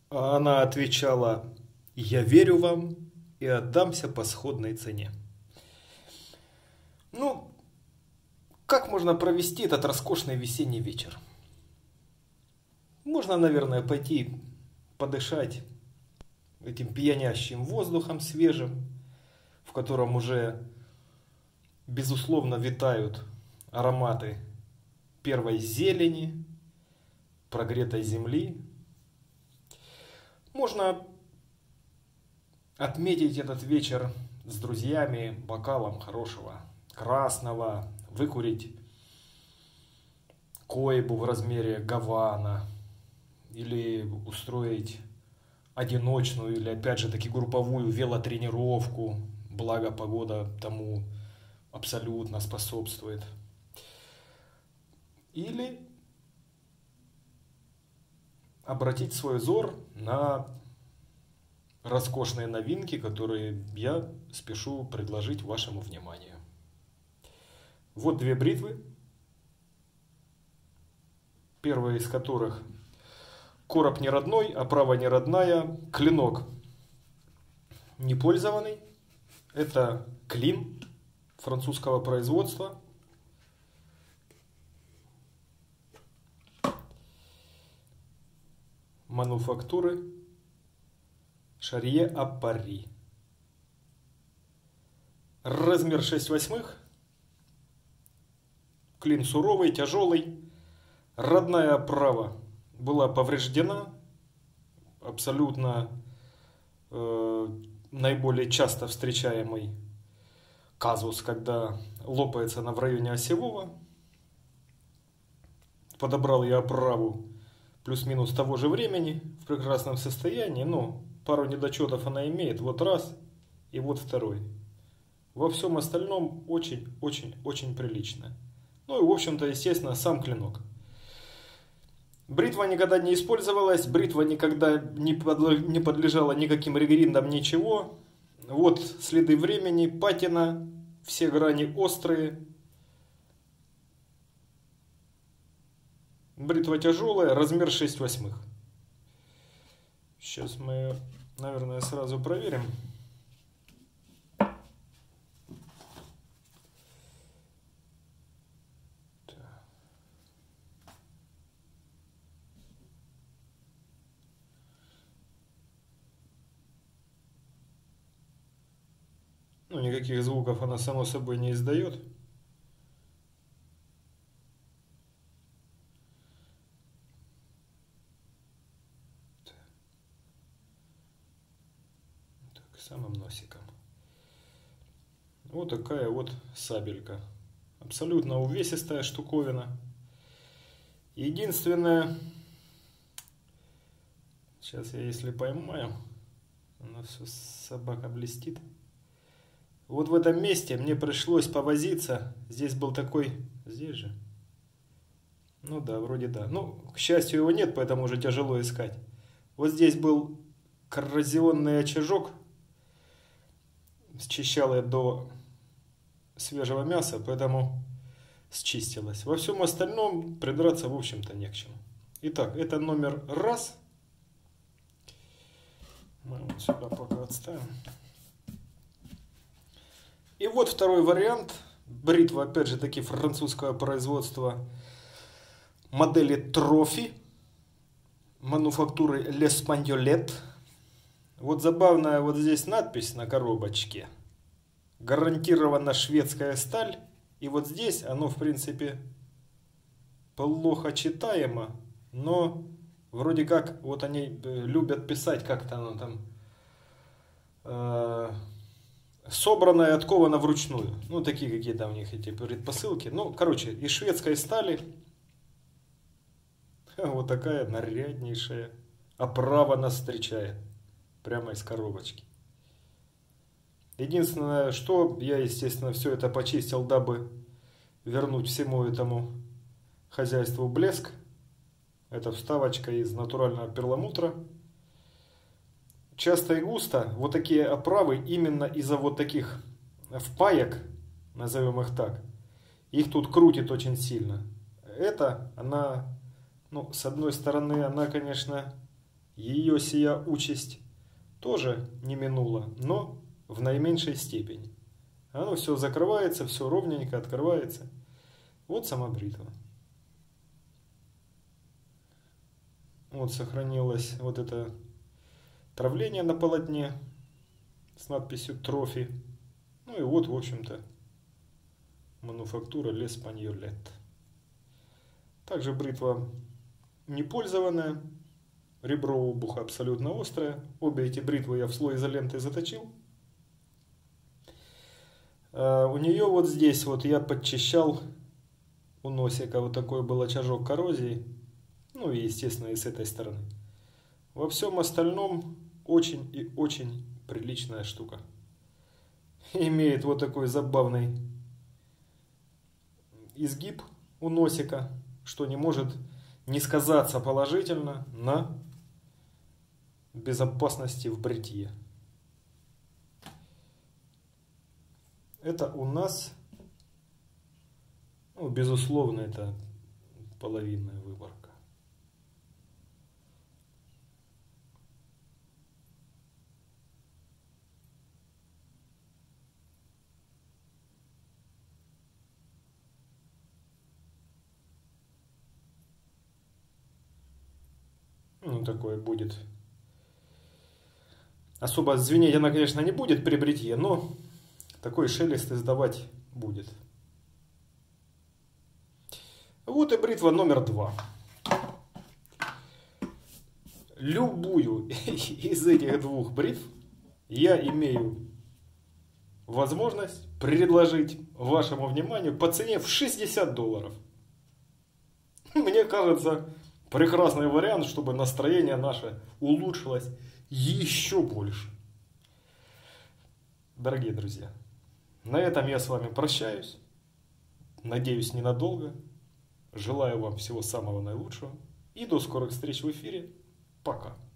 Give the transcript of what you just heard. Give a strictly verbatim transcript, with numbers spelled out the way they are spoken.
А она отвечала: «Я верю вам и отдамся по сходной цене». Ну, как можно провести этот роскошный весенний вечер? Можно, наверное, пойти подышать этим пьянящим воздухом свежим, в котором уже, безусловно, витают ароматы первой зелени, прогретой земли. Можно отметить этот вечер с друзьями бокалом хорошего красного, выкурить койбу в размере гавана, или устроить одиночную, или опять же таки групповую велотренировку, благо погода тому абсолютно способствует. Или обратить свой взор на роскошные новинки, которые я спешу предложить вашему вниманию. Вот две бритвы, первая из которых короб не родной, оправа не родная, клинок не пользованный. Это клин французского производства. Мануфактуры Шарье-а-Пари. Размер шесть восьмых. Клин суровый, тяжелый. Родная оправа была повреждена. Абсолютно э, наиболее часто встречаемый казус, когда лопается она в районе осевого. Подобрал я оправу плюс-минус того же времени, в прекрасном состоянии, но пару недочетов она имеет, вот раз и вот второй. Во всем остальном очень-очень-очень прилично. Ну и в общем-то, естественно, сам клинок. Бритва никогда не использовалась, бритва никогда не подлежала никаким регриндам, ничего. Вот следы времени, патина, все грани острые. Бритва тяжелая, размер шесть восьмых. Сейчас мы, наверное, сразу проверим. Ну, никаких звуков она, само собой, не издает. Самым носиком. Вот такая вот сабелька. Абсолютно увесистая штуковина. Единственное, сейчас я если поймаю, она все, собака блестит. Вот в этом месте мне пришлось повозиться. Здесь был такой, здесь же. Ну да, вроде да. Ну, к счастью, его нет, поэтому уже тяжело искать. Вот здесь был коррозионный очажок. Счищал я до свежего мяса, поэтому счистилась. Во всем остальном придраться, в общем-то, не к чему. Итак, это номер раз. Мы вот сюда пока отставим. И вот второй вариант. Бритва, опять же таки, французского производства. Модели Трофи. Мануфактуры L'Espagnolette. Вот забавная вот здесь надпись на коробочке. Гарантированно шведская сталь. И вот здесь оно, в принципе, плохо читаемо. Но вроде как вот они любят писать как-то оно там. Э, собрано и отковано вручную. Ну, такие какие-то у них эти предпосылки. Ну, короче, из шведской стали. Вот такая наряднейшая оправа нас встречает. Прямо из коробочки. Единственное, что я, естественно, все это почистил, дабы вернуть всему этому хозяйству блеск. Это вставочка из натурального перламутра. Часто и густо вот такие оправы именно из-за вот таких впаек, назовем их так, их тут крутит очень сильно. Это она, ну, с одной стороны, она, конечно, ее сия участь тоже не минула, но в наименьшей степени. Оно все закрывается, все ровненько открывается. Вот сама бритва. Вот сохранилось вот это травление на полотне с надписью «Трофи». Ну и вот, в общем-то, мануфактура L'Espagnolette. Также бритва не пользованная. Ребро обуха абсолютно острое. Обе эти бритвы я в слой изоленты заточил. А у нее вот здесь вот я подчищал у носика. Вот такой был очажок коррозии. Ну и естественно и с этой стороны. Во всем остальном очень и очень приличная штука. Имеет вот такой забавный изгиб у носика, что не может не сказаться положительно на безопасности в бритье. Это у нас, ну, безусловно, это половинная выборка. Ну, такое будет. Особо звенеть она, конечно, не будет при бритье, но такой шелест издавать будет. Вот и бритва номер два. Любую из этих двух бритв я имею возможность предложить вашему вниманию по цене в шестьдесят долларов. Мне кажется, прекрасный вариант, чтобы настроение наше улучшилось еще больше. Дорогие друзья, на этом я с вами прощаюсь. Надеюсь, ненадолго. Желаю вам всего самого наилучшего. И до скорых встреч в эфире. Пока.